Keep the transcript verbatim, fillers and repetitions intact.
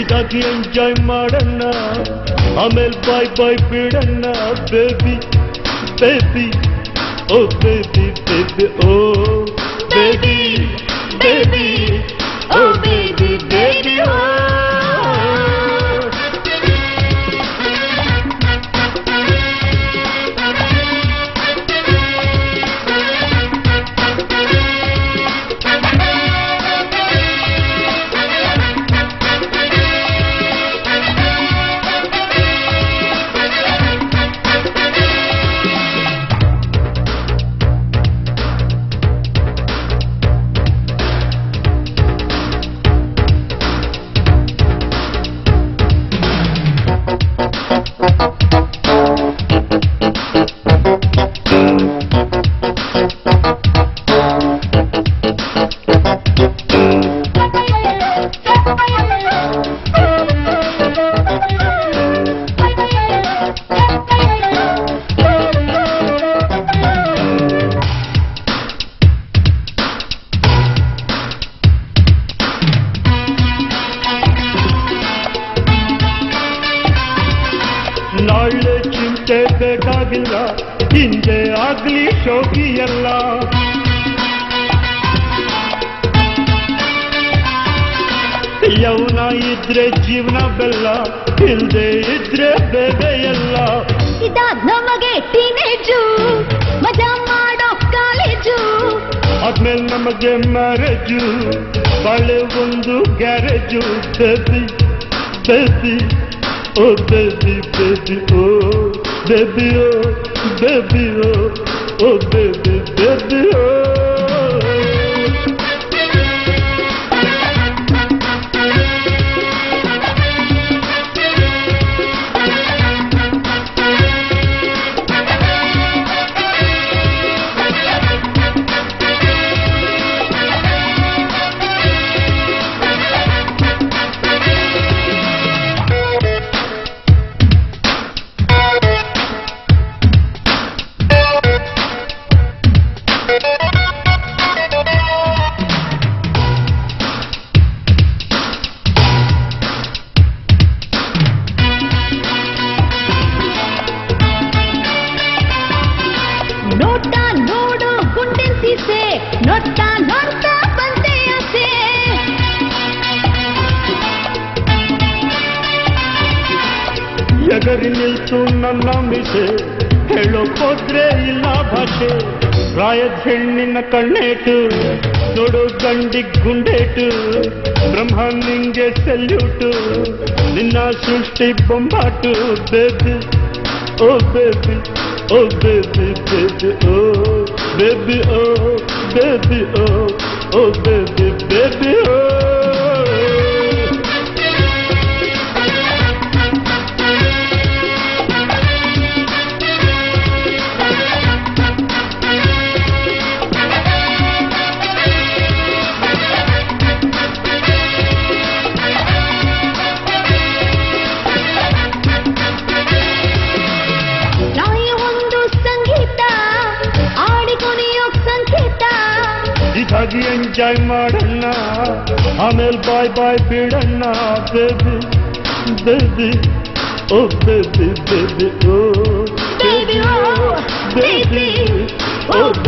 ಇದಾಗಿ ಎಂಜಾಯ್ ಮಾಡಣ್ಣ ಆಮೇಲೆ ಬಾಯ್ ಬಾಯ್ ಬಿಡಣ್ಣ baby baby oh baby baby oh baby baby oh baby baby oh ನಾಳೆ ಚಿಂತೆ ಬೇಕಾಗಿಲ್ಲ ಹಿಂದೆ ಆಗ್ಲಿ ಶೋಕಿಯಲ್ಲ ಯೌನ ಇದ್ರೆ ಜೀವನ ಬೆಲ್ಲ ಇಲ್ದೆ ಇದ್ರೆ ಬೇರೆ ಎಲ್ಲ ಇದಾದ ನಮಗೆ ಟೀನೇಜು ಮಜಾ ಮಾಡೋ ಕಾಲೇಜು ಆದ್ಮೇಲೆ ನಮಗೆ ಮ್ಯಾರೇಜು ಬಾಳೆ ಒಂದು garage baby baby oh baby baby oh baby oh baby oh oh baby baby oh ನೋಡ್ತಾ ನೋಡು ಗುಂಡಿನ ಸೀಸೆ ನೋಡ್ತಾ ನೋಡ್ತಾ ಬಂದೆ ಆಸೆ ಎಗರಿ ನಿಲ್ತು ನನ್ನ ಮಿಸೆ ಹೇಳೋಕೋದ್ರೆ ಇಲ್ಲ ಭಾಷೆ ಪ್ರಾಯದ ಹೆಣ್ಣಿನ ಕಣ್ಣೇಟು ನೋಡು ಗಂಡಿಗ್ ಗುಂಡೇಟು ಬ್ರಹ್ಮ ನಿಂಗೆ ಸೆಲ್ಯೂಟು ನಿನ್ನ ಸೃಷ್ಟಿ ಬೊಂಬಾಟು baby oh baby oh baby baby oh baby oh baby oh oh baby baby oh ಇದಾಗಿ ಎಂಜಾಯ್ ಮಾಡಣ್ಣ ಆಮೇಲೆ ಬಾಯ್ ಬಾಯ್ ಬಿಡಣ್ಣ baby baby oh baby baby oh baby oh baby ಓ